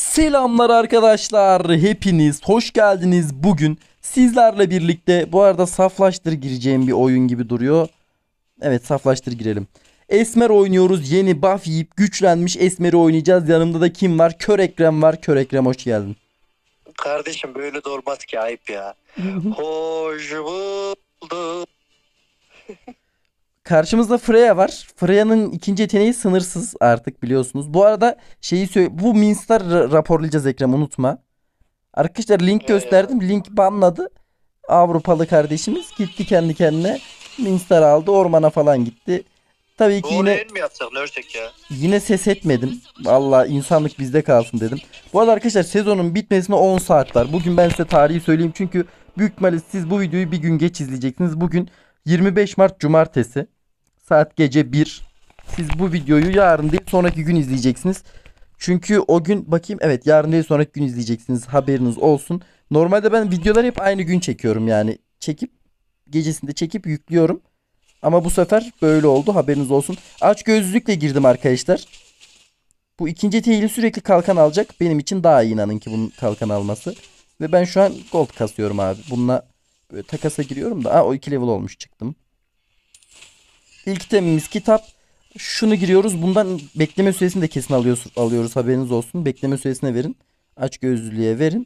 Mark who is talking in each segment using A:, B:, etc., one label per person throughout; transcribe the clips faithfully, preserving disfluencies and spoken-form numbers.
A: Selamlar arkadaşlar. Hepiniz hoş geldiniz. Bugün sizlerle birlikte, bu arada saflaştır gireceğim bir oyun gibi duruyor. Evet, saflaştır girelim. Esmer oynuyoruz. Yeni buff yiyip güçlenmiş Esmer'i oynayacağız. Yanımda da kim var? Kör Ekrem var. Kör Ekrem, hoş geldin.
B: Kardeşim böyle de olmaz ki, ayıp ya. Hoş bulduk.
A: Karşımızda Freya var. Freya'nın ikinci yeteneği sınırsız artık, biliyorsunuz. Bu arada şeyi söyle, bu Minstar ra- raporlayacağız Ekrem, unutma. Arkadaşlar link gösterdim. Link banladı. Avrupalı kardeşimiz gitti kendi kendine. Minstar aldı, ormana falan gitti. Tabii ki yine
B: mi yapsak, ne örsek ya?
A: yine ses etmedim. Vallahi insanlık bizde kalsın dedim. Bu arada arkadaşlar sezonun bitmesine on saat var. Bugün ben size tarihi söyleyeyim çünkü büyük ihtimalle siz bu videoyu bir gün geç izleyeceksiniz. Bugün yirmi beş Mart Cumartesi. Saat gece bir. Siz bu videoyu yarın değil sonraki gün izleyeceksiniz. Çünkü o gün bakayım, evet, yarın değil sonraki gün izleyeceksiniz, haberiniz olsun. Normalde ben videoları hep aynı gün çekiyorum, yani çekip gecesinde çekip yüklüyorum. Ama bu sefer böyle oldu, haberiniz olsun. Aç gözlükle girdim arkadaşlar. Bu ikinci teyli sürekli kalkan alacak. Benim için daha iyi, inanın ki bunun kalkan alması. Ve ben şu an gold kasıyorum abi. Bununla böyle takasa giriyorum da. Aa, o iki level olmuş, çıktım. İlk itemimiz kitap. Şunu giriyoruz. Bundan bekleme süresini de kesin alıyoruz, alıyoruz haberiniz olsun. Bekleme süresine verin. Aç gözlülüğe verin.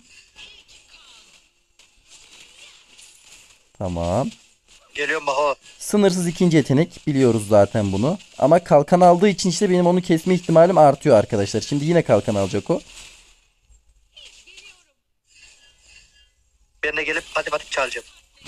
A: Tamam.
B: Geliyorum bak o.
A: Sınırsız ikinci yetenek, biliyoruz zaten bunu. Ama kalkan aldığı için işte benim onu kesme ihtimalim artıyor arkadaşlar. Şimdi yine kalkan alacak o.
B: Ben de gelip hadi hadi çalacağım.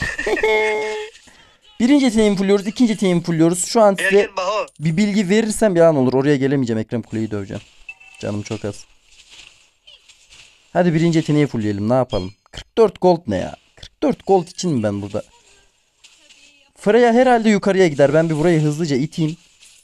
A: Birinci yeteneğimi fulluyoruz, ikinci yeteneğimi fulluyoruz. Şu an
B: Gel
A: size
B: gel bak o.
A: bir bilgi verirsem yalan olur. Oraya gelemeyeceğim, Ekrem Kule'yi döveceğim. Canım çok az. Hadi birinci yeteneği fullleyelim, ne yapalım. kırk dört gold ne ya? kırk dört gold için mi ben burada? Freya herhalde yukarıya gider. Ben bir burayı hızlıca iteyim.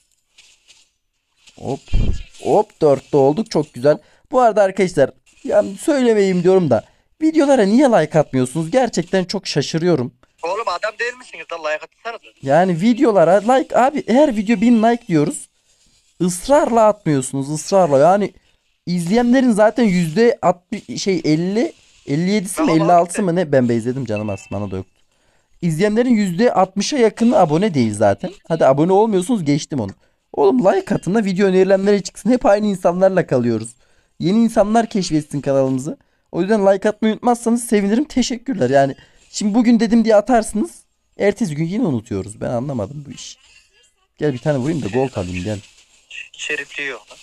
A: Hop. Hop, dörtte olduk, çok güzel. Bu arada arkadaşlar, ya söylemeyeyim diyorum da videolara niye like atmıyorsunuz? Gerçekten çok şaşırıyorum.
B: Oğlum adam değil misiniz lan, like atsanıza.
A: Yani videolara like, abi her video bin like diyoruz. Israrla atmıyorsunuz, ısrarla. Yani izleyenlerin zaten yüzde altmış şey elli elli yedisi mi
B: Tamam
A: elli
B: abi
A: altısı
B: işte.
A: mı ne, ben bezledim canım, asmana da yoktu. İzleyenlerin yüzde altmışa yakını abone değil zaten. Hadi abone olmuyorsunuz, geçtim onu. Oğlum like atın da video önerilenlere çıksın. Hep aynı insanlarla kalıyoruz. Yeni insanlar keşfetsin kanalımızı. O yüzden like atmayı unutmazsanız sevinirim. Teşekkürler. Yani şimdi bugün dedim diye atarsınız. Ertesi gün yine unutuyoruz. Ben anlamadım bu işi. Gel bir tane vurayım da gol alayım, gel.
B: Şerifliyor lan.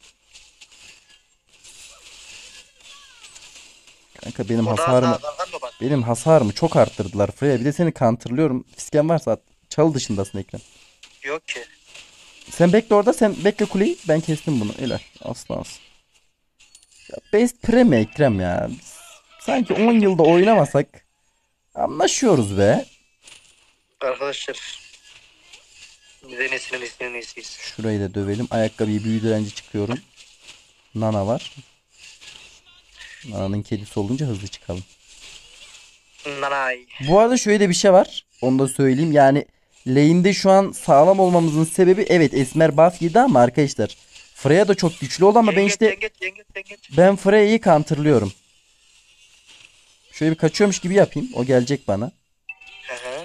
A: Kanka benim
B: O da
A: hasarımı
B: daha kalkan mı bak?
A: benim hasarımı çok arttırdılar Freya. Bir de seni counterlıyorum. Fisken varsa at. Çalı dışındasın Ekrem.
B: Yok ki.
A: Sen bekle orada, sen bekle kuleyi. Ben kestim bunu. Helal. Aslansın. Ya best pre mi Ekrem ya? Biz sanki on yılda oynamasak anlaşıyoruz be.
B: Arkadaşlar. Bize nesinin nesinin nesiyiz.
A: Şurayı da dövelim. Ayakkabıyı büyü direnci çıkıyorum. Nana var. Nana'nın kedisi olunca hızlı çıkalım.
B: Nanay.
A: Bu arada şöyle de bir şey var. Onu da söyleyeyim. Yani lane'de şu an sağlam olmamızın sebebi, evet, Esmer buff yedi ama arkadaşlar Freya da çok güçlü oldu ama ben
B: Yengeç
A: işte
B: yengeç yengeç yengeç.
A: ben Freya'yı counterlıyorum. Şöyle bir kaçıyormuş gibi yapayım. O gelecek bana.
B: Hı hı.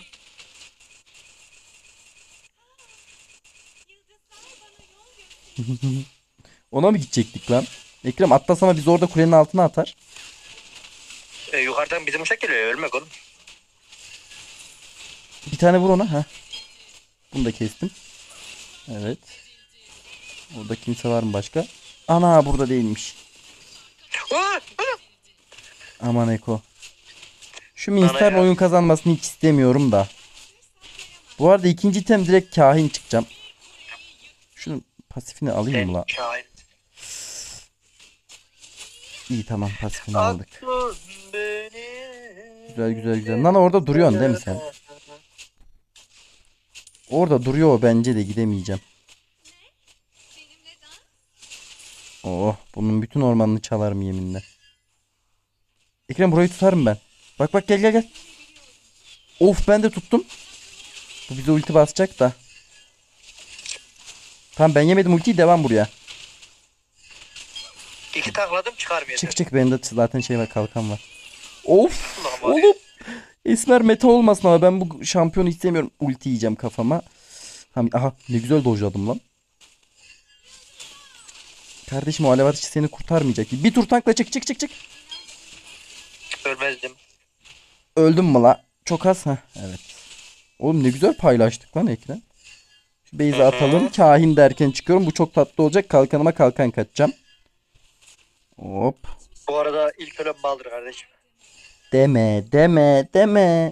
A: Ona mı gidecektik lan? Ekrem atlasama biz orada kulenin altına atar.
B: E, yukarıdan bizim uçak geliyor, ölmek oğlum.
A: Bir tane vur ona. Heh. Bunu da kestim. Evet. Orada kimse var mı başka? Ana, burada değilmiş.
B: Aa, aa.
A: Aman Eko. Şu Minstar'ın
B: ya.
A: oyun kazanmasını hiç istemiyorum da. Bu arada ikinci item direkt kahin çıkacağım. Şunun pasifini alayım mı la?
B: Sen kain.
A: İyi, tamam, pasifini aldık.
B: Aklın beni.
A: Güzel güzel güzel. Nana orada duruyorsun değil mi sen? Orada duruyor o, bence de gidemeyeceğim. Oh, bunun bütün ormanını çalarım yeminle. Ekrem burayı tutarım ben. Bak bak, gel gel gel. Of, ben de tuttum. Bu bize ulti basacak da. Tamam, ben yemedim ultiyi, devam buraya.
B: İki takladım çıkarmıyor.
A: Çık çık, bende zaten şey var, kalkan var. Of
B: Ulan var ya.
A: oğlum. Esmer meta olmasın ama ben bu şampiyonu istemiyorum. Ulti yiyeceğim kafama. Ham- Aha ne güzel dojladım lan. Kardeşim o alev atışı seni kurtarmayacak. Bir tur tankla çık çık çık çık.
B: Ölmezdim.
A: Öldüm mü la? Çok az ha. Evet. Oğlum ne güzel paylaştık lan ekran. Şu base'i
B: Hı hı.
A: atalım. Kahin derken çıkıyorum. Bu çok tatlı olacak. Kalkanıma kalkan kaçacağım. Hop.
B: Bu arada ilk ölen baldır kardeşim.
A: Deme deme deme.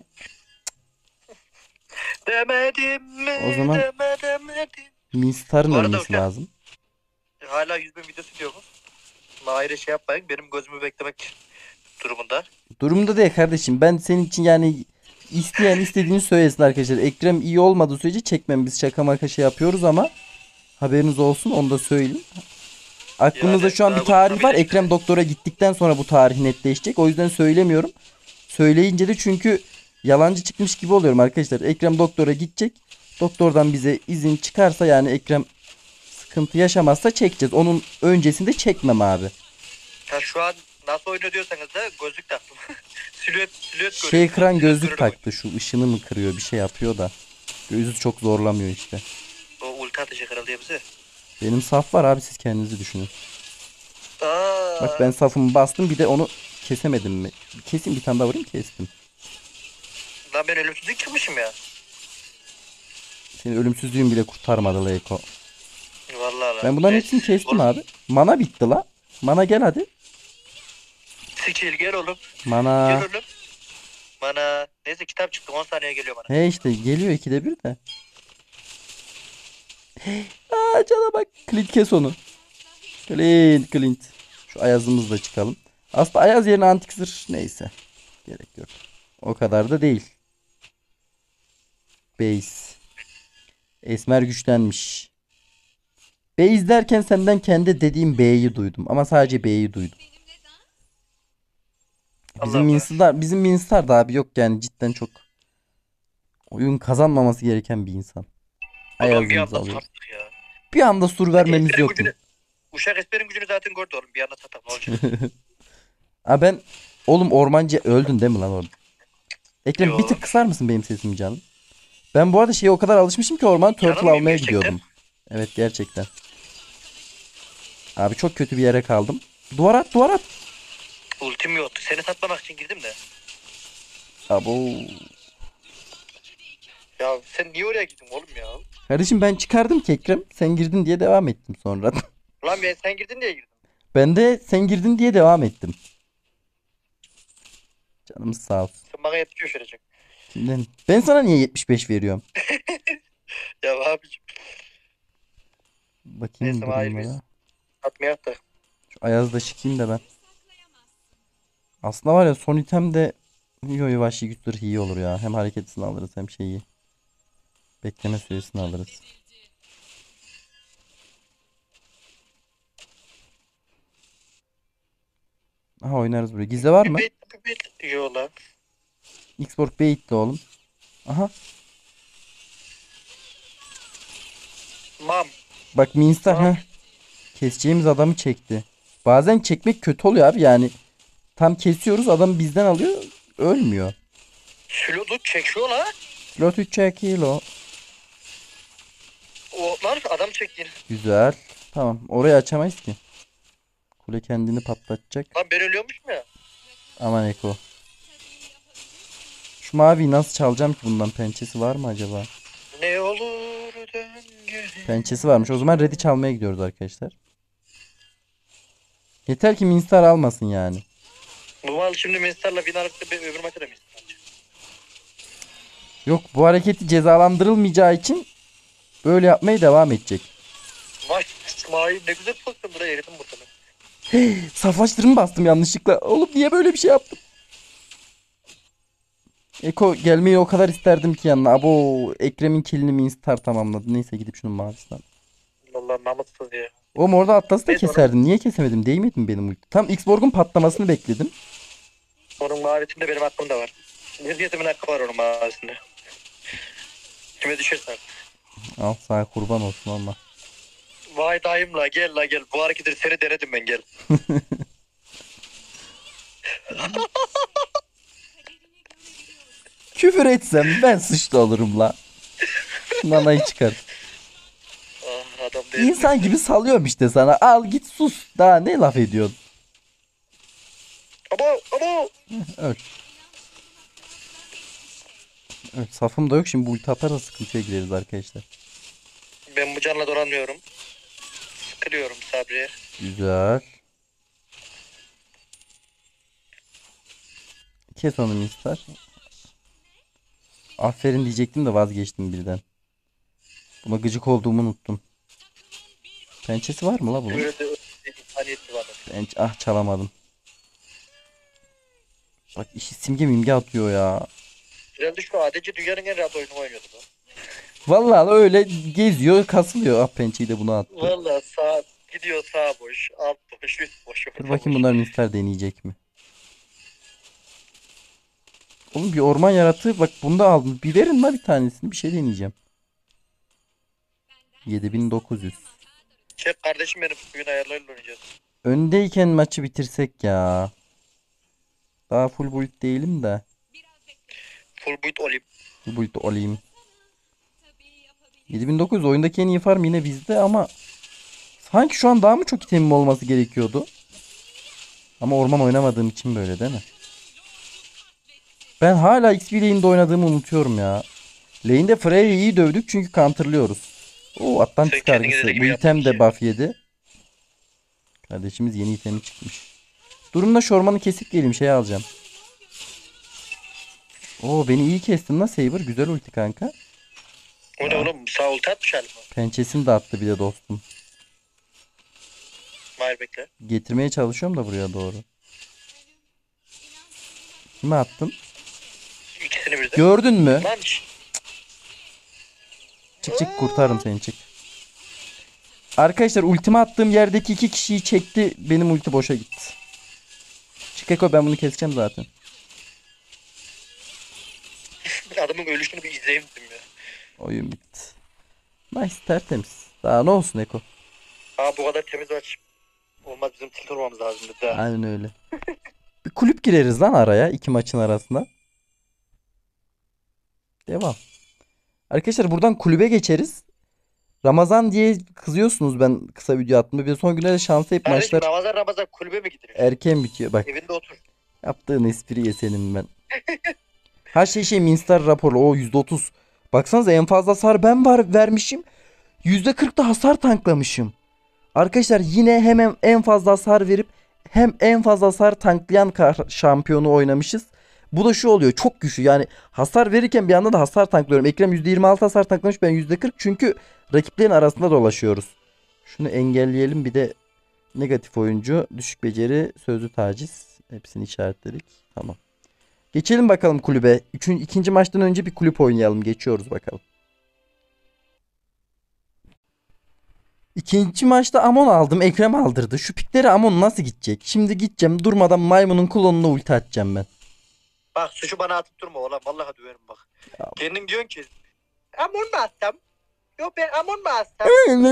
B: Demedim mi?
A: O zaman-
B: Deme, demedim.
A: Minstar'ın
B: Bu arada
A: ölmesi
B: hocam-
A: lazım.
B: Hala yüz bin videosu diyor mu? Mahir'e şey yapmayın. Benim gözümü beklemek durumunda.
A: Durumda değil kardeşim. Ben senin için yani isteyen istediğini söylesin arkadaşlar. Ekrem iyi olmadığı sürece çekmem. Biz şaka maka şey yapıyoruz ama haberiniz olsun, onu da söyleyeyim. Aklımızda
B: Yani
A: şu an
B: daha
A: bir tarih
B: bu-
A: var. Ekrem doktora gittikten sonra bu tarih netleşecek. O yüzden söylemiyorum. Söyleyince de çünkü yalancı çıkmış gibi oluyorum arkadaşlar. Ekrem doktora gidecek. Doktordan bize izin çıkarsa, yani Ekrem sıkıntı yaşamazsa çekeceğiz. Onun öncesinde çekmem abi.
B: Ya şu an nasıl oynuyor diyorsanız da gözlük taktım. silüet, silüet
A: Şey
B: görüyorum.
A: kıran
B: Silüet
A: gözlük
B: görüyorum.
A: taktı. Şu ışını mı kırıyor, bir şey yapıyor da. Gözü çok zorlamıyor işte.
B: O ulti atacak herhalde bize.
A: Benim saf var abi, siz kendinizi düşünün.
B: Aa,
A: Bak ben safımı bastım, bir de onu kesemedim mi? Kesin bir tane daha vurayım, kestim.
B: Lan ben ölümsüzlük çıkmışım ya.
A: Senin ölümsüzlüğün bile kurtarmadı Leyko.
B: Vallahi lan.
A: Ben bunların
B: Neyse,
A: hepsini kestim
B: oğlum,
A: abi. Mana bitti la. Mana gel hadi.
B: Skill gel oğlum.
A: Mana.
B: Gel oğlum. Bana neyse kitap çıktı on saniye geliyor bana.
A: He işte geliyor ikide bir de. Aa cana bak. Clint kes onu. Clint Clint. Şu Ayaz'ımızla çıkalım. Aslında Ayaz yerine antik zırh, neyse. Gerek yok. O kadar da değil. Base. Esmer güçlenmiş. Base derken senden kendi dediğim B'yi duydum. Ama sadece B'yi duydum. Bizim
B: Allah
A: Minstar, bizim Minstar da abi yok yani, cidden çok oyun kazanmaması gereken bir insan.
B: Adam bir
A: Ayazımızı
B: anda
A: alıyoruz.
B: sattık ya.
A: Bir anda sur vermemiz
B: Esmer'in
A: yok mu?
B: gücünü- Uşak Esmer'in gücünü zaten gördü oğlum. Bir anda satak ne olacak?
A: Ha ben oğlum ormancı öldün değil mi lan orada? Ekrem
B: Yo.
A: bir tık kısar mısın benim sesimi canım? Ben bu arada şeye o kadar alışmışım ki orman turtle
B: Canım benim,
A: almaya
B: gerçekten.
A: gidiyordum. Evet gerçekten. Abi çok kötü bir yere kaldım. Duvar at duvar at.
B: Ultim yoktu. Seni satmamak için girdim de.
A: Abo.
B: Ya sen niye oraya gittin oğlum ya?
A: Kardeşim ben çıkardım ki Ekrem. Sen girdin diye devam ettim sonra.
B: Lan ben sen girdin diye girdim.
A: Ben de sen girdin diye devam ettim. Canımız sağ olsun.
B: Sen bana yetmiş beş verecek.
A: Kimden? Ben sana niye yetmiş beş veriyorum?
B: Ya abiciğim
A: Bakayım
B: Neyse, hayır
A: durumlara.
B: biz- atmayak da.
A: Şu Ayaz'da çıkayım da ben. Aslında var ya son item de yo yo vahşi güç zırhı iyi olur ya. Hem hareket hızını alırız hem şeyi. Bekleme süresini alırız. Aha oynarız buraya. Gizli var mı?
B: Bir bit, bir bit. Yo lan.
A: Xbox bait'li oğlum. Aha.
B: Mam.
A: Bak Minstar
B: Tamam.
A: ha. Keseceğimiz adamı çekti. Bazen çekmek kötü oluyor abi yani. Tam kesiyoruz, adam bizden alıyor. Ölmüyor.
B: Sülodu çekiyor la.
A: Lot üç kilo.
B: O lan adam çekti.
A: Güzel. Tamam. Orayı açamayız ki. Kule kendini patlatacak.
B: Lan ben ölüyormuşum ya.
A: Aman Eko. Şu maviyi nasıl çalacağım ki bundan? Pençesi var mı acaba?
B: Ne olur dön geri.
A: Pençesi varmış. O zaman Red'i çalmaya gidiyoruz arkadaşlar. Yeter ki Minstar almasın yani.
B: Bu mal şimdi Minstar'la win alıp da öbür maçta da Minstar alacak.
A: Yok, bu hareketi cezalandırılmayacağı için böyle yapmaya devam edecek.
B: Vay İsmail ne güzel pozisyon buraya eridim burada.
A: Saflaştırma bastım yanlışlıkla. Oğlum niye böyle bir şey yaptım? Eko gelmeyi o kadar isterdim ki yanına. Abo Ekrem'in killini Minstar tamamladı. Neyse gidip şunun mavisinden.
B: Vallahi namussuz ya.
A: Oğlum orada Atlas'ı da
B: Neyse,
A: keserdim. Niye kesemedim? Değmedi mi benim ulti? Tam X-Borg'un patlamasını bekledim.
B: Onun mavisinde benim hakkım da var. Hürriyetimin hakkı var onun mavisinde. Kime düşersen.
A: Al sana kurban olsun Allah.
B: Vay dayım la gel la gel. Bu hareketleri seni denedim ben gel.
A: Küfür etsem ben suçlu olurum la. Nanayı çıkar.
B: Ah, adam değil.
A: İnsan gibi salıyorum işte sana. Al git sus. Daha ne laf ediyorsun?
B: Abo abo.
A: Öl. Öl. Safım da yok şimdi bu ulti atarsa sıkıntıya gireriz arkadaşlar.
B: Ben bu canla dolanmıyorum. Sıkılıyorum Sabri'ye.
A: Güzel. Kes onu mister. Aferin diyecektim de vazgeçtim birden. Buna gıcık olduğumu unuttum. Pençesi var mı la bunun?
B: Böyle de insaniyetli var.
A: Ben ah çalamadım. Bak işi simge mimge atıyor ya.
B: Herhalde şu adece dünyanın en rahat oyunu oynuyordu bu.
A: Vallahi öyle geziyor kasılıyor. Ah pençeyi de buna attı.
B: Valla sağ gidiyor sağ boş, alt boş, üst boş.
A: Dur bakayım bunlar mister deneyecek mi? Oğlum bir orman yaratığı bak bunu da aldım. Bir verin la bir tanesini bir şey deneyeceğim. yedi bin dokuz yüz.
B: Çek kardeşim benim bugün ayarlarıyla oynayacağız.
A: Öndeyken maçı bitirsek ya. Daha full build değilim de.
B: Full boot olayım.
A: Full build olayım. yedi bin dokuz yüz oyundaki en iyi farm yine bizde ama sanki şu an daha mı çok itemim olması gerekiyordu? Ama orman oynamadığım için böyle değil mi? Ben hala X P lane'de oynadığımı unutuyorum ya. Lane'de Freyra'yı iyi dövdük çünkü counterlıyoruz. Oo Atlantis
B: Sen kendine
A: kargısı.
B: dediği
A: Bu
B: gibi
A: item
B: yaptın
A: de
B: ki.
A: buff yedi. Kardeşimiz yeni itemi çıkmış. Durumda şu ormanı kesip geleyim şey alacağım. Oo beni iyi kestin la Saber. Güzel ulti kanka.
B: O ne oğlum sağ ulti atmış halime.
A: Pençesini de attı bir de dostum.
B: Hayır bekle.
A: Getirmeye çalışıyorum da buraya doğru. Kime attın?
B: İkisini birden.
A: Gördün mü?
B: Lan şş.
A: Çık çık kurtarırım seni çık. Arkadaşlar ultimi attığım yerdeki iki kişiyi çekti. Benim ulti boşa gitti. Çık Eko ben bunu keseceğim zaten.
B: Adamın ölüşünü bir izleyeyim dedim ya.
A: Oyun bitti. Nice tertemiz. Daha ne olsun Eko.
B: Aa bu kadar temiz aç. Olmaz bizim tilt olmamız lazım dedi ha.
A: Aynen öyle. Bir kulüp gireriz lan araya iki maçın arasında. Devam. Arkadaşlar buradan kulübe geçeriz. Ramazan diye kızıyorsunuz ben kısa video attığımda. Bir de son günlerde şansı hep
B: Kardeşim
A: maçlar
B: Ramazan Ramazan kulübe mi gidilir?
A: erken bitiyor. Bak
B: Evinde otur.
A: yaptığın espriye senin ben. Her şey şey Minstar raporu o yüzde otuz. Baksanıza en fazla hasar ben var vermişim. yüzde kırk da hasar tanklamışım. Arkadaşlar yine hemen en fazla hasar verip hem en fazla hasar tanklayan kar- şampiyonu oynamışız. Bu da şu oluyor çok güçlü yani hasar verirken bir anda da hasar tanklıyorum. Ekrem yüzde yirmi altı hasar tanklamış ben yüzde kırk çünkü rakiplerin arasında dolaşıyoruz. Şunu engelleyelim bir de negatif oyuncu, düşük beceri, sözlü taciz hepsini işaretledik. Tamam. Geçelim bakalım kulübe. Üçüncü, ikinci maçtan önce bir kulüp oynayalım. Geçiyoruz bakalım. İkinci maçta Amon aldım. Ekrem aldırdı. Şu pikleri Amon nasıl gidecek? Şimdi gideceğim. Durmadan maymunun klonuna ulti atacağım ben.
B: Bak suçu bana atıp durma oğlum. Vallahi döverim bak.
A: Ya.
B: Kendin diyorsun ki Amon mu atsam? Yok ben Amon mu atsam?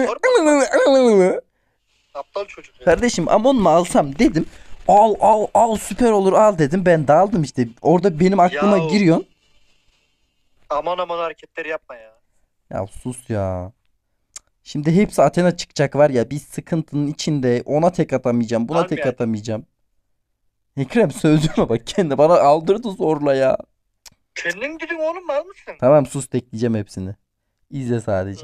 B: Aptal çocuk ya.
A: Kardeşim Amon mu alsam dedim. Al al al süper olur al dedim. Ben de aldım işte. Orada benim aklıma
B: Ya o-
A: giriyorsun.
B: Aman aman hareketleri yapma ya.
A: Ya sus ya. Şimdi hepsi Athena çıkacak var ya bir sıkıntının içinde ona tek atamayacağım buna tek
B: Almayacak.
A: atamayacağım. Ekrem sözüme bak kendi bana aldırdı zorla ya.
B: Kendin dedin oğlum mal mısın?
A: Tamam sus tekleyeceğim hepsini. İzle sadece.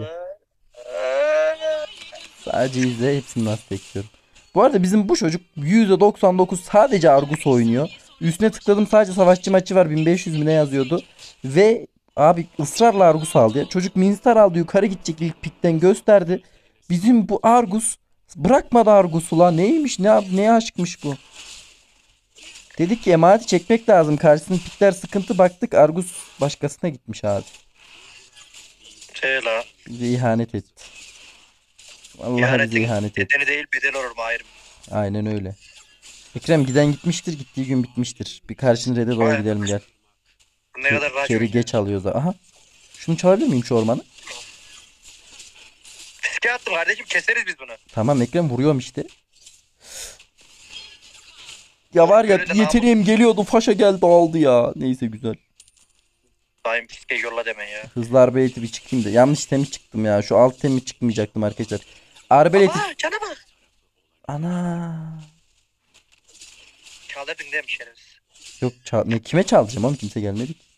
A: Sadece izle hepsini nasıl tekliyorum. Bu arada bizim bu çocuk yüzde doksan dokuz sadece Argus oynuyor. Üstüne tıkladım sadece savaşçı maçı var bin beş yüz mi ne yazıyordu. Ve abi ısrarla Argus aldı ya. Çocuk Minstar aldı yukarı gidecek ilk pikten gösterdi. Bizim bu Argus bırakmadı Argus'u la neymiş ne, neye aşıkmış bu. Dedik ki emaneti çekmek lazım. Karşısının pikler sıkıntı baktık Argus başkasına gitmiş abi.
B: Şey la.
A: Bize ihanet etti. Vallahi
B: İhanetin
A: bize ihanet etti.
B: bedeni değil bedel olur mu ayrı?
A: Aynen öyle. Ekrem giden gitmiştir gittiği gün bitmiştir. Bir karşın rede doğru
B: Aynen.
A: gidelim gel.
B: Ne kadar rahat
A: Keri geç alıyoruz. Aha. Şunu çalabilir miyim şu ormanı?
B: Riske attım kardeşim, keseriz biz bunu.
A: Tamam Ekrem vuruyorum işte. Ya var ya
B: Böyle de
A: yeteneğim geliyordu faşa geldi aldı ya. Neyse güzel.
B: Daim riske yolla demen ya.
A: Hızlı arbeleti bir çıkayım da. Yanlış temi çıktım ya. Şu alt temi çıkmayacaktım arkadaşlar. Arbeleti.
B: Ama cana bak.
A: Ana.
B: Çaldırdın değil mi şerefsiz?
A: Yok çal ne kime çalacağım oğlum kimse gelmedi ki.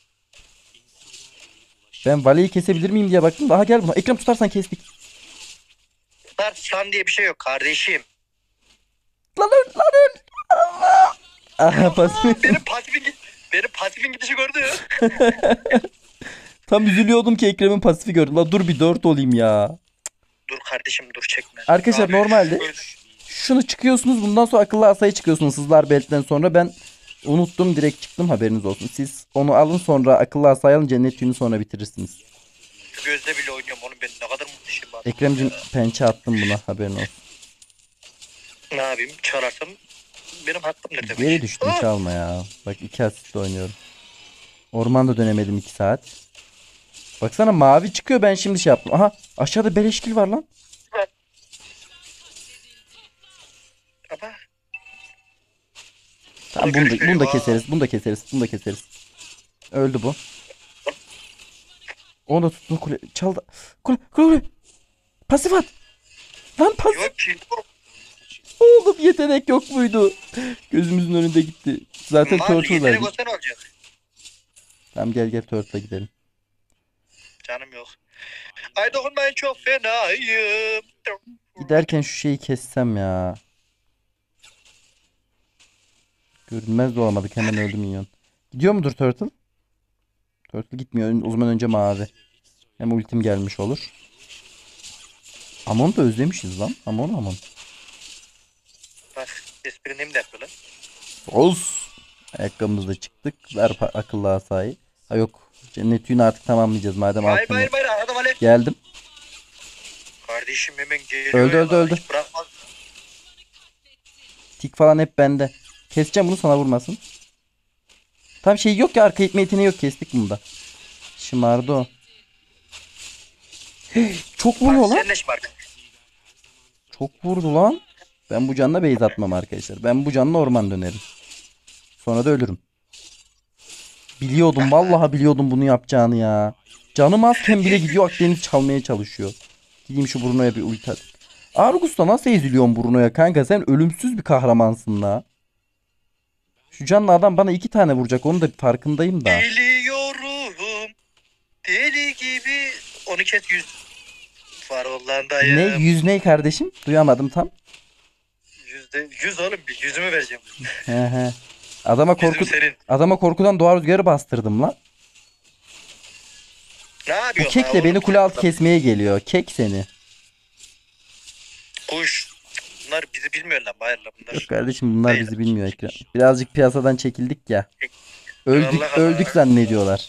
A: Ben Vale'yi kesebilir miyim diye baktım. Daha gel buna. Ekrem tutarsan kestik.
B: Tutar tutan diye bir şey yok kardeşim.
A: Lan öl lan öl. Allah. Aha pasif.
B: Benim pasifin git benim pasifin gidişi gördü.
A: Tam üzülüyordum ki Ekrem'in pasifi gördüm. La dur bir dört olayım ya.
B: Dur kardeşim dur çekme.
A: Arkadaşlar
B: Abi,
A: normalde
B: öl.
A: şunu çıkıyorsunuz. Bundan sonra akıllı asaya çıkıyorsunuz. Hızlar belirtiden sonra ben unuttum direkt çıktım haberiniz olsun. Siz onu alın sonra akıllı asayı alın cennet yünü sonra bitirirsiniz.
B: Gözde bile oynuyorum onun, ben ne kadar muhteşem bir adam.
A: Ekrem'cim pençe attım buna haberin olsun.
B: Ne yapayım, çalarsam benim hakkımdır demek.
A: Geri düştüm
B: Ah!
A: çalma ya. Bak iki asistle oynuyorum. Ormanda dönemedim iki saat. Baksana mavi çıkıyor ben şimdi şey yaptım. Aha aşağıda beleşkil var lan.
B: Ama
A: Tamam bunu da, bunu da keseriz. Bunu da keseriz. Bunu da keseriz. Öldü bu. Onu da tuttu kule. Çaldı. Kule kule kule. Pasif at. Lan pasif.
B: yok ki.
A: Oğlum yetenek yok muydu? Gözümüzün önünde gitti. Zaten
B: Mavi
A: turtle
B: yetenek
A: verdik.
B: olsa ne olacak?
A: Tamam gel gel turtle'a gidelim.
B: Canım yok. Ay dokunmayın çok fenayım.
A: Giderken şu şeyi kessem ya. Görünmez de olamadık hemen öldü minyon. Gidiyor mudur turtle? Turtle gitmiyor. O zaman önce mavi. Hem ultim gelmiş olur. Amon'u da özlemişiz lan. Amon Amon.
B: Bak esprini mi de yapıyor lan?
A: Oz. Ayakkabımızla çıktık. Ver pa- akıllı asayı. Ha yok. Cennet yünü artık tamamlayacağız madem
B: Hayır
A: altını.
B: hayır hayır, arada vale.
A: Geldim.
B: Kardeşim hemen geliyor.
A: Öldü,
B: ya,
A: öldü, öldü.
B: hiç bırakmaz.
A: Tik falan hep bende. Keseceğim bunu sana vurmasın. Tam şey yok ya arka itme yeteneği yok kestik bunu da. Şımardı o. Çok vuruyor
B: Bak,
A: lan.
B: sen de şımarık.
A: Çok vurdu lan. Ben bu canla base atmam arkadaşlar. Ben bu canla orman dönerim. Sonra da ölürüm. Biliyordum vallahi biliyordum bunu yapacağını ya. Canım azken bile gidiyor Akdeniz çalmaya çalışıyor. Gideyim şu Bruno'ya bir ulti at. Argus'ta nasıl eziliyorsun Bruno'ya kanka sen ölümsüz bir kahramansın la. Şu canlı adam bana iki tane vuracak onu da farkındayım da.
B: Geliyorum. Deli gibi. Onu kes yüz. Var
A: Ne
B: Hollanda'yım.
A: yüz ne kardeşim? Duyamadım tam.
B: Yüzde yüz oğlum, bir yüzümü vereceğim.
A: He he. Adama
B: Yüzüm
A: korku
B: senin.
A: adama korkudan doğa rüzgarı bastırdım lan.
B: Ne
A: Bu
B: yapıyorsun?
A: kek
B: ha
A: de
B: oğlum?
A: beni kule altı kesmeye geliyor. Kek seni.
B: Kuş. Bunlar bizi bilmiyorlar bayırlar bunlar.
A: Yok kardeşim bunlar
B: Değil.
A: bizi bilmiyor Ekrem. Birazcık piyasadan çekildik ya. Öldük
B: Allah Allah.
A: öldük zannediyorlar.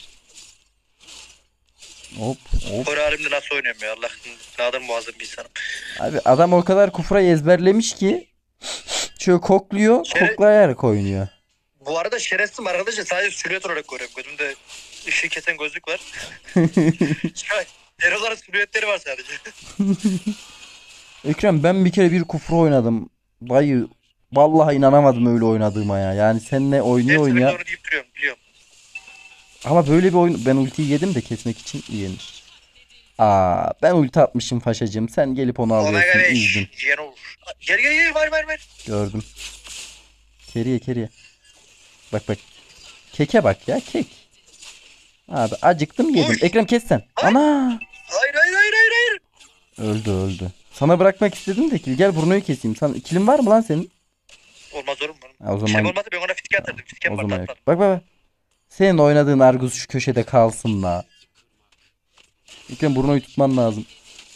A: Hop hop.
B: Kore halimde nasıl oynuyorum ya, Allah nadir muazzam bir insanım.
A: Abi adam o kadar kufrayı ezberlemiş ki şöyle kokluyor,
B: Şere-
A: koklayarak oynuyor.
B: Bu arada şerefsizim arkadaşlar, sadece silüet olarak görüyorum. Gözümde ışığı kesen gözlük var. Şey, Eroların silüetleri var sadece.
A: Ekrem ben bir kere bir kufra oynadım. Dayı vallahi inanamadım öyle oynadığıma ya. Yani seninle oynuyor
B: Her seferinde
A: oynuyor.
B: onu deyip duruyorum, biliyorum.
A: Ama böyle bir oyun ben ultiyi yedim de kesmek için yenir. Aa ben ulti atmışım faşacığım. Sen gelip onu
B: Omega
A: alıyorsun.
B: beş.
A: İzdin.
B: Ciğer olur. Gel gel gel, var var var.
A: Gördüm. Keriye keriye. Bak bak. Keke bak ya kek. Abi acıktım yedim.
B: Uy.
A: Ekrem kes sen. Ana.
B: Hayır hayır hayır hayır hayır.
A: Öldü öldü. Sana bırakmak istedim de kill. Gel Bruno'yu keseyim. Sen kilin var mı lan senin?
B: Olmaz oğlum.
A: Ha, o
B: Şey
A: zaman
B: olmazsa ben ona fitke atardım. Fitke
A: o zaman yok.
B: patlatmadım.
A: Bak bak bak. Senin oynadığın Argus şu köşede kalsın la. Ekrem Bruno'yu tutman lazım.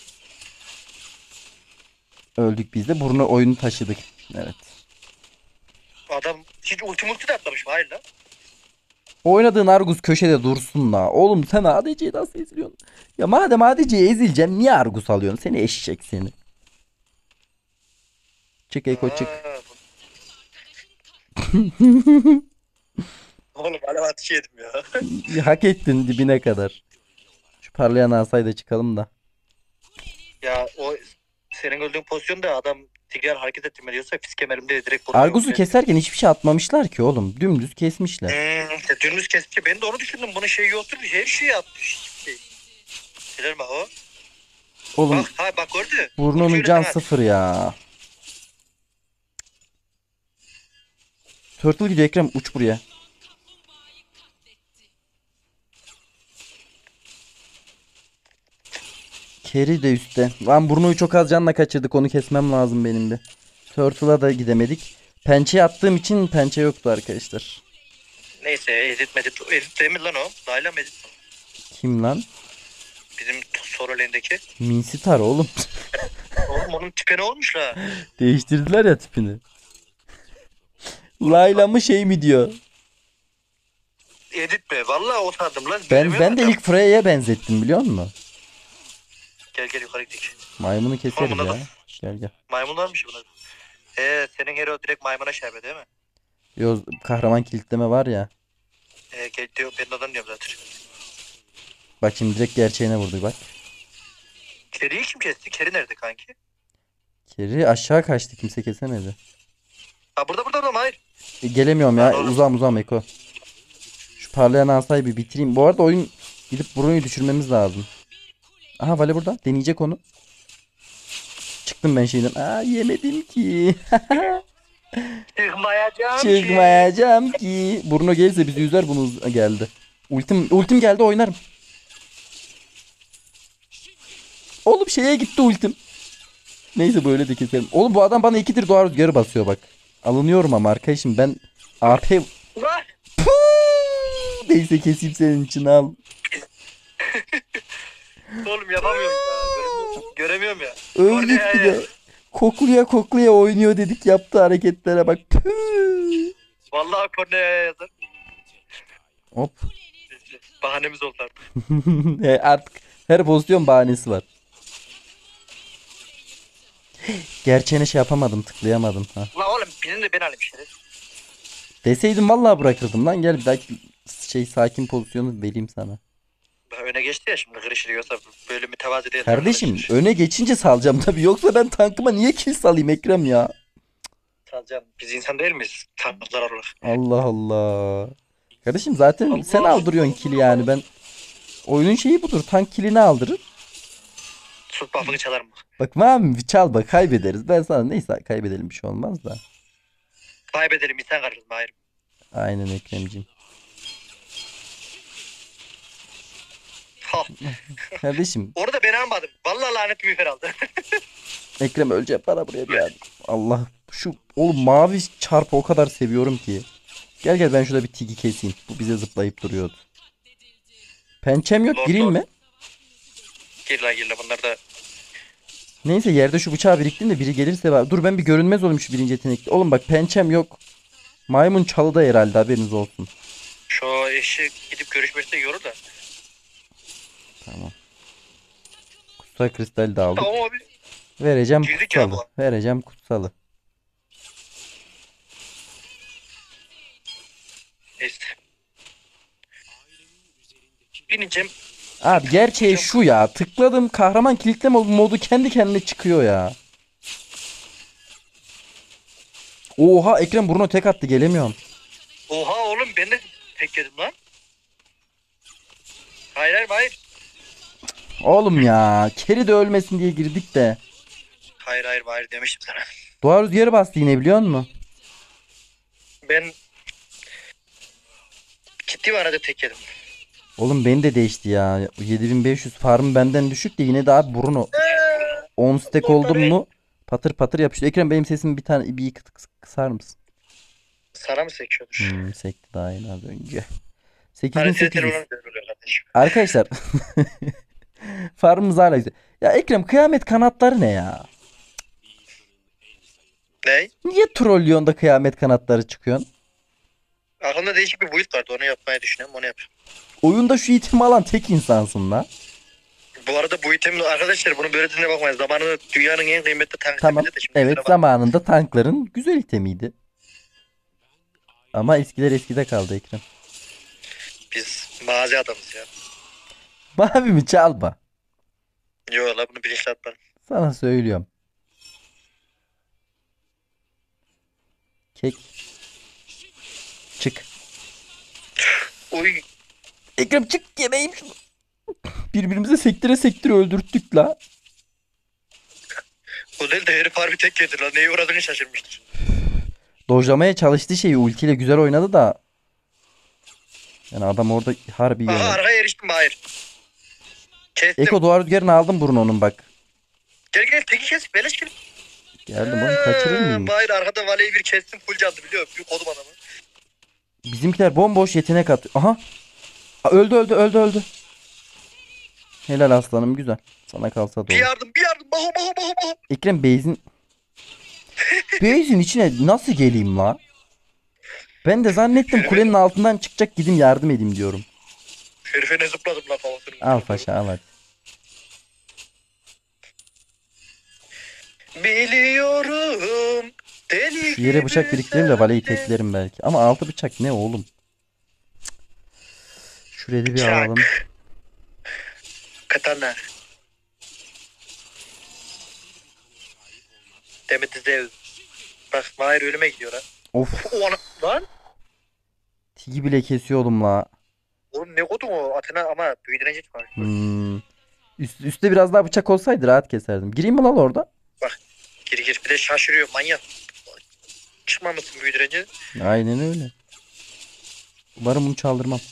A: Öldük biz de. Bruno oyunu taşıdık. Evet.
B: Adam hiç ulti multi de atlamış mı? Hayır lan.
A: Oynadığın Argus köşede dursun la. Oğlum sen A D C'yi nasıl eziliyorsun? Ya madem A D C'ye ezileceksin niye Argus alıyorsun? Seni eşek seni. Çık Eko çık.
B: Aa, Oğlum alev ateşi yedim ya.
A: Hak ettin dibine kadar. Şu parlayan asayla çıkalım da.
B: Ya o senin öldüğün pozisyonda adam Tigger hareket ettirmeliyorsa fiske elimde direkt vuruyor.
A: Argus'u keserken hiçbir şey atmamışlar ki oğlum. Dümdüz kesmişler.
B: Hmm, işte dümdüz kestikçe ben de onu düşündüm. Bunun şeyi yoktur. Her şeyi atmış. Şey. Gelir mi o?
A: Oğlum
B: Bak ha bak gördü.
A: Bruno'nun
B: Uçuyor
A: can
B: sana.
A: sıfır ya. Turtle gidiyor Ekrem, uç buraya. Carry de üstte. Lan Bruno'yu çok az canla kaçırdık, onu kesmem lazım benim bir. Turtle'a da gidemedik. Pençe attığım için pençe yoktu arkadaşlar.
B: Neyse edit medit. Edit değil mi lan o? Dayla mı edit?
A: Kim lan?
B: Bizim t- solo lane'deki.
A: Minsitar oğlum.
B: Oğlum onun tipe ne olmuş la?
A: Değiştirdiler ya tipini. Layla mı şey mi diyor.
B: Edit mi? Vallahi o sandım lan.
A: Ben
B: Bilmiyorum
A: ben de
B: adam.
A: ilk Freya'ya benzettim biliyor musun?
B: Gel gel yukarı gidelim.
A: Maymunu keseriz
B: Oğlum,
A: ya.
B: bunlar da-
A: Gel gel.
B: Maymunlarmış bunlar. Ee senin hero direkt maymuna şerbe değil mi?
A: Yo, kahraman kilitleme var ya.
B: Ee gel diyor ben de adam diyorum zaten.
A: Bak şimdi direkt gerçeğine vurdu bak.
B: Keri'yi kim kesti? Keri nerede kanki?
A: Keri aşağı kaçtı, kimse kesemedi.
B: Ha burada burada adam hayır.
A: E, gelemiyorum
B: Lan
A: ya,
B: oğlum.
A: uzam uzam Eko. Şu parlayan asayı bir bitireyim. Bu arada oyun gidip Bruno'yu düşürmemiz lazım. Aha Vale burada, deneyecek onu. Çıktım ben şeyden. Aa yemedim ki.
B: Çıkmayacağım ki.
A: Çıkmayacağım ki. Bruno gelirse bizi üzer, bunu geldi. Ultim ultim geldi, oynarım. Oğlum şeye gitti ultim. Neyse böyle de keselim. Oğlum bu adam bana ikidir doğa rüzgarı basıyor bak. Alınıyorum ama arkadaşım ben A P...
B: Ulan.
A: Puuu! Neyse keseyim senin için, al.
B: Oğlum yapamıyorum ya. Göremiyorum, göremiyorum ya.
A: Öldük
B: Oraya
A: bir
B: ya.
A: de. Kokluya kokluya oynuyor dedik, yaptı hareketlere bak. Püh!
B: Vallahi korneye yazar.
A: Hop.
B: Bahanemiz oldu artık.
A: E, artık her pozisyon bahanesi var. Gerçeğine şey yapamadım, tıklayamadım. Ha.
B: Ulan oğlum birini de ben alayım işte.
A: Deseydim vallahi bırakırdım lan, gel bir dahaki şey sakin pozisyonu vereyim sana.
B: Öne geçti ya şimdi kırışır yoksa böyle mütevazi değil.
A: Kardeşim
B: arkadaşlar.
A: öne geçince salacağım tabii, yoksa ben tankıma niye kill salayım Ekrem ya?
B: Salcan, biz insan değil miyiz? Tanrılar olarak.
A: Allah Allah. Kardeşim zaten
B: Allah
A: sen aldırıyorsun kill'i yani, ben oyunun şeyi budur, tank kill'ini aldırır.
B: Sus buff'ını çalarım bak.
A: Bak mami bir çal bak, kaybederiz. Ben sana neyse kaybedelim, bir şey olmaz da.
B: Kaybedelim insan karışırız hayır.
A: Aynen Ekremciğim.
B: Ha.
A: Kardeşim
B: Orada ben almadım. Vallahi lanet bir miğfer aldı.
A: Ekrem öleceğim, bana buraya bir yardım. Allah, şu oğlum mavi çarpı o kadar seviyorum ki. Gel gel ben şurada bir tiki keseyim. Bu bize zıplayıp duruyordu. Pençem yok,
B: Lord,
A: gireyim
B: Lord.
A: mi?
B: Gir la gir la bunlar da.
A: Neyse yerde şu bıçağı biriktim de biri gelirse var. Dur ben bir görünmez olayım şu birinci yetenekli. Oğlum bak pençem yok. Maymun çalıda herhalde, haberiniz olsun.
B: Şu eşi gidip görüşmesi de yorur da.
A: Tamam. Kutsal kristal de aldık.
B: Tamam abi.
A: Vereceğim
B: Girdik ya
A: kutsalı. Vereceğim kutsalı.
B: Neyse. Bineceğim.
A: Abi gerçeği şu ya. Tıkladım, kahraman kilitleme modu kendi kendine çıkıyor ya. Oha Ekrem Bruno tek attı, gelemiyorum.
B: Oha oğlum ben de tek yedim lan. Hayır hayır hayır.
A: Oğlum ya. Keri de ölmesin diye girdik de.
B: Hayır hayır hayır demiştim sana.
A: Doğa rüzgarı bastı yine, biliyor musun?
B: Ben ciddi manada tek yedim.
A: Oğlum beni de değişti ya. yedi bin beş yüz farm benden düşük de yine de abi Bruno. on stack oldum mu patır patır yapışıyor. Ekrem benim sesimi bir tane bir kıt kısar mısın?
B: Sana mı sekiyordur?
A: Hmm, sekti daha yeni az önce.
B: Hani senin
A: sekiz bin sekiz yüz.
B: telefonun oluyor kardeşim.
A: Arkadaşlar. Farmımız hala güzel. Ya Ekrem kıyamet kanatları ne ya?
B: Ne?
A: Niye trollüyorsun da kıyamet kanatları çıkıyorsun?
B: Aklımda değişik bir boyut vardı onu yapmayı düşünüyorum onu yapıyorum.
A: Oyunda şu itimi alan tek insansın la.
B: Bu arada bu item arkadaşlar bunu böyle dinle bakmayın. Zamanında dünyanın en kıymetli tank
A: Tamam.
B: itemiydi de şimdi
A: Evet,
B: yüzüne bak.
A: zamanında tankların güzel itemiydi. Ama eskiler eskide kaldı Ekrem.
B: Biz mazi adamız ya.
A: Mavi mi çalma?
B: Yo la bunu bilinçli atmadım.
A: Sana söylüyorum. Kek. Çık.
B: Oy.
A: Ekrem çık yemeğim şunu. Birbirimize sektire sektire öldürttük la.
B: O değil de herif harbi tek yedi lan. Neye uğradığını şaşırmıştır.
A: Dojlamaya çalıştı şeyi. Ultiyle güzel oynadı da. Yani adam orada harbi iyi
B: Aha
A: oynadı.
B: arkaya eriştim hayır. Kestim.
A: Eko duvar rüzgarını aldım Bruno'nun bak.
B: Gel gel teki kes. Beleş gel.
A: Geldim oğlum kaçırır mıyım?
B: Hayır arkada valeyi bir kestim full canlı biliyor musun? Bir kodum adamı.
A: Bizimkiler bomboş yetenek at. Aha. Aa, öldü öldü öldü öldü. Helal aslanım güzel. Sana kalsa da
B: Bir
A: olur.
B: yardım bir yardım. Baho baho baho baho.
A: Ekrem Beyz'in Beyz'in içine nasıl geleyim la? Ben de zannettim kulenin altından çıkacak gideyim yardım edeyim diyorum.
B: Herife ne zıpladım lan kafasını.
A: Al paşa al hadi.
B: Biliyorum. Deli
A: Şu yere bıçak
B: gibi
A: biriktireyim de valeyi
B: sevdim.
A: teklerim belki. Ama altı bıçak ne oğlum? Cık. Şurayı bir
B: Bıçak.
A: alalım.
B: Katana. Demet Zev. Bak Mahir ölüme gidiyor ha.
A: Of.
B: O ana lan.
A: Tigi bile kesiyordum la.
B: Oğlum ne kodum o Atina ama büyüdürecek var.
A: Hmm. Üst, üstte biraz daha bıçak olsaydı rahat keserdim. Gireyim mi lan orada?
B: Gir gir bir de şaşırıyor manyak. Çıkmamışsın büyüdürence.
A: Aynen öyle. Umarım bunu çaldırmam.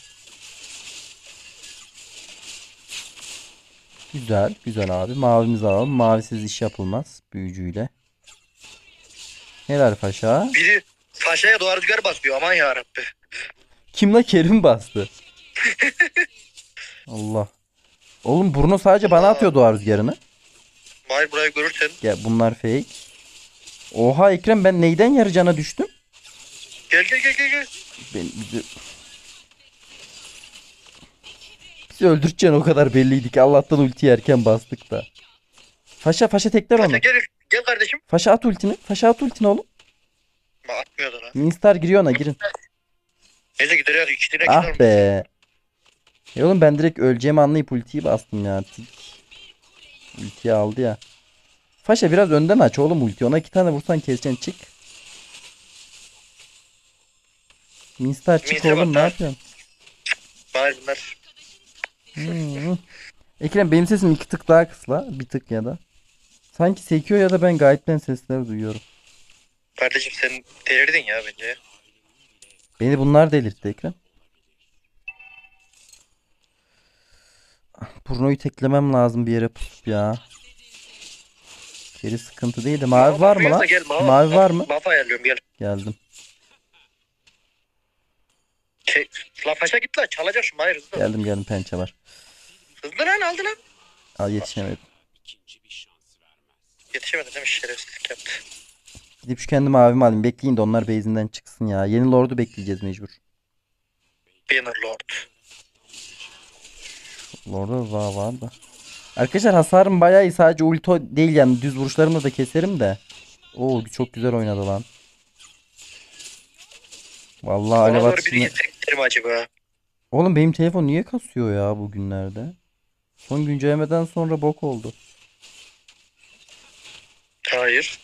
A: Güzel, güzel abi. Mavimizi alalım. Mavisiz iş yapılmaz büyücüyle. Helal paşa.
B: Biri Paşa'ya doğru rüzgar basıyor aman yarabbi.
A: Kim la Kerim bastı? Allah. Oğlum Bruno sadece bana atıyor doğa rüzgarını.
B: Mahir burayı görürsen.
A: Ya bunlar fake. Oha Ekrem ben neyden yarı cana düştüm?
B: Gel gel gel gel gel.
A: Ben, bizi... bizi öldürteceksin o kadar belliydi ki. Allah'tan ultiyi erken bastık da. Faşa faşa tekler
B: Paşa
A: onu.
B: gel gel kardeşim.
A: Faşa at ultini. Faşa at ultini oğlum.
B: Ma atmıyordu lan.
A: Minstar giriyor ona girin.
B: Neyse gider ya iki tane
A: Ah
B: gider.
A: be. E oğlum ben direkt öleceğimi anlayıp ultiyi bastım ya. Tik. Ultiyi aldı ya. Faşa biraz önden aç oğlum ulti. Ona iki tane vursan keseceksin çık. Minstar çık
B: Minstar
A: oğlum
B: bak
A: ne
B: lan.
A: yapıyorsun?
B: Mahir bunlar.
A: Hmm. Ekrem benim sesim iki tık daha kısla. Bir tık ya da. Sanki sekiyor ya da ben gayetten sesler duyuyorum.
B: Kardeşim sen delirdin ya bence.
A: Beni bunlar delirtti Ekrem. Bruno'yu teklemem lazım bir yere pusup ya. Geri sıkıntı değil de mavi var mı lan?
B: Gel, mavi,
A: Mavi var mı?
B: Mavi ayarlıyorum gel.
A: Geldim.
B: Şey, la Paşa git la çalacak şu Mahir hızlı.
A: Geldim geldim pençe var.
B: Hızlı lan aldı lan.
A: Al yetişemedim.
B: Yetişemedi değil mi şerefsizlik yaptı.
A: Gidip şu kendi mavimi alayım. Bekleyin de onlar base'inden çıksın ya. Yeni Lord'u bekleyeceğiz mecbur.
B: Bannerlord.
A: Lord'da daha var da. Arkadaşlar hasarım bayağı iyi. Sadece ulti değil yani. Düz vuruşlarımla da keserim de. Oo çok güzel oynadı lan. Vallahi alev
B: Bana doğru biri
A: atışını...
B: gitsek mi acaba?
A: Oğlum benim telefon niye kasıyor ya bugünlerde? Son güncellemeden sonra bok oldu.
B: Hayır.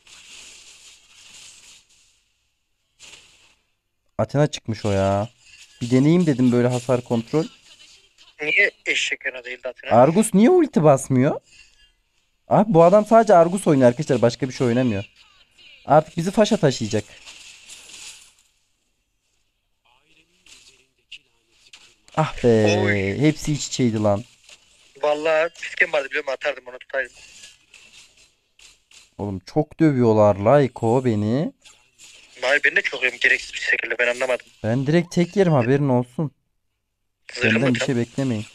A: Athena çıkmış o ya. Bir deneyeyim dedim böyle hasar kontrol.
B: Niye eşek yana değil de Atina?
A: Argus niye ulti basmıyor? Abi bu adam sadece Argus oynuyor arkadaşlar. Başka bir şey oynamıyor. Artık bizi faşa taşıyacak. Ah be.
B: Oy.
A: Hepsi iç içeydi lan.
B: Vallahi pisken vardı biliyor musun? Atardım onu tutaydım.
A: Oğlum çok dövüyorlar Layko beni.
B: Mahir ben de çok yiyorum gereksiz bir şekilde ben anlamadım.
A: Ben direkt tek yerim haberin olsun.
B: Zırhım
A: Benden
B: mı
A: bir
B: tam?
A: şey beklemeyin.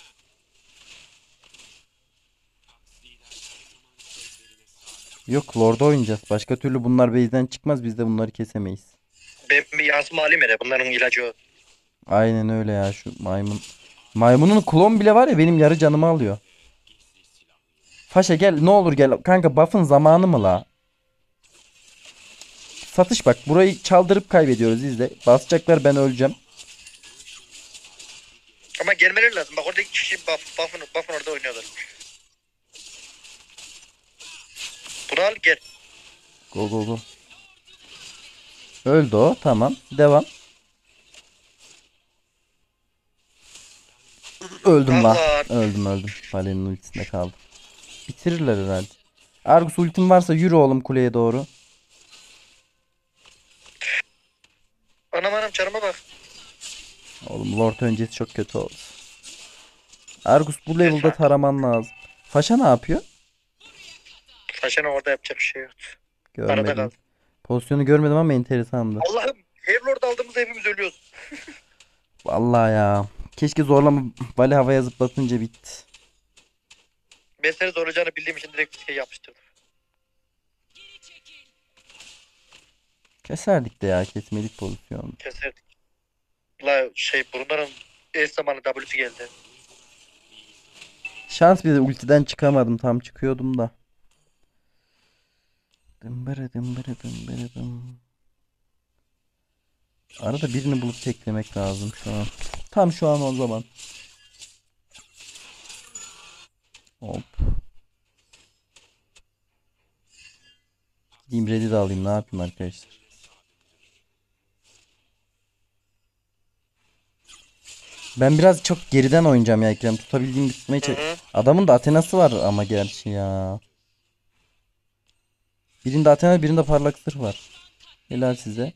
A: Yok Lord'a oynayacağız. Başka türlü bunlar base'den çıkmaz. Biz de bunları kesemeyiz.
B: Ben bir yansıma alayım hele bunların ilacı o.
A: Aynen öyle ya şu maymun. Maymunun klon bile var ya benim yarı canımı alıyor. Faşa gel ne olur gel. Kanka buff'ın zamanı mı la? Satış bak burayı çaldırıp kaybediyoruz izle. Basacaklar ben öleceğim.
B: Ama gelmeleri lazım. Bak orada iki kişi buff, buff'ın, buff'ın orada oynuyorlar. Bunu al gel.
A: Go go go. Öldü o. Tamam. Devam. Öldüm lan.
B: Allah.
A: Öldüm öldüm. Vali'nin ultisinde kaldım. Bitirirler herhalde. Argus ultin varsa yürü oğlum kuleye doğru.
B: Anam anam canıma bak.
A: Oğlum Lord öncesi çok kötü oldu. Argus bu level'da taraman lazım. Faşa ne yapıyor?
B: Saçını orada yapacak bir şey yok. Arada
A: Görmedim.
B: kaldı.
A: Pozisyonu görmedim ama enteresandı.
B: Allah'ım. Hairlord aldığımızda hepimiz ölüyoruz.
A: Vallahi ya. Keşke zorlama Vali havaya zıplatınca bitti.
B: Ben seni zorlayacağını bildiğim için direkt bir şey yapıştırdım.
A: Keserdik de ya, kesmelik pozisyonu.
B: Keserdik. La şey bunların el zamanı W'si geldi.
A: Şans bir de ultiden çıkamadım, tam çıkıyordum da. Dımbırı dımbırı dımbırı dım. Arada birini bulup teklemek lazım şu an. Tam şu an o zaman. Hop. Gideyim ready de alayım, ne yapayım arkadaşlar. Ben biraz çok geriden oynayacağım ya Ekrem. Tutabildiğim bitmeye çalış-
B: Hı hı.
A: Adamın da Athena'sı var ama gerçi ya. Birinde Athena, birinde parlak sır var. Helal size.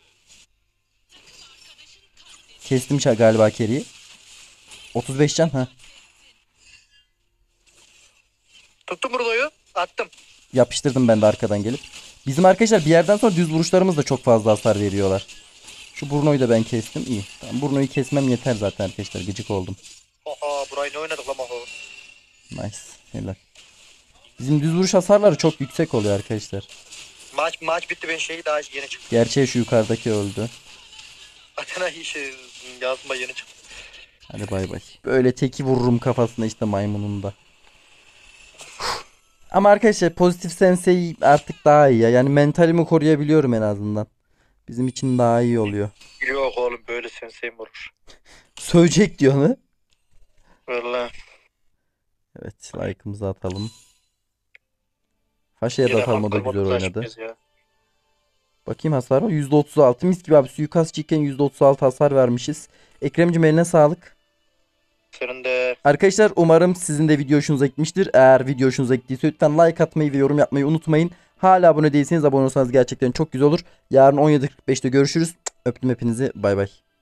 A: Kestim ça- galiba Kerry'i. otuz beş can ha.
B: Tuttum Bruno'yu. Attım.
A: Yapıştırdım ben de arkadan gelip. Bizim arkadaşlar bir yerden sonra düz vuruşlarımız da çok fazla hasar veriyorlar. Şu Bruno'yu da ben kestim. İyi. Tamam, Bruno'yu kesmem yeter zaten arkadaşlar. Gıcık oldum.
B: Oha burayı ne oynadık lan oha.
A: Nice. Helal. Bizim düz vuruş hasarları çok yüksek oluyor arkadaşlar.
B: Maç maç bitti, ben şeyi daha yeni çıktım.
A: Gerçi şu yukarıdaki öldü.
B: Athena işi yazma yeni çıktı.
A: Hadi bay bay. Böyle teki vururum kafasına işte maymunun da. Ama arkadaşlar pozitif sensei artık daha iyi ya. Yani mentalimi koruyabiliyorum en azından. Bizim için daha iyi oluyor.
B: Yok oğlum böyle senseyim olur.
A: Sövecek diyor ne?
B: Valla.
A: Evet, like'ımızı atalım. Faşa'ya da atalım, o da güzel oynadı. Bakayım hasar var. yüzde otuz altı mis gibi abi. Suikastçıyken yüzde otuz altı hasar vermişiz. Ekrem'cim eline sağlık.
B: Senin de
A: Arkadaşlar umarım sizin de video hoşunuza gitmiştir. Eğer video hoşunuza gittiyse lütfen like atmayı ve yorum yapmayı unutmayın. Hala abone değilseniz abone olsanız gerçekten çok güzel olur. Yarın on yedi kırk beşte görüşürüz. Öptüm hepinizi. Bay bay.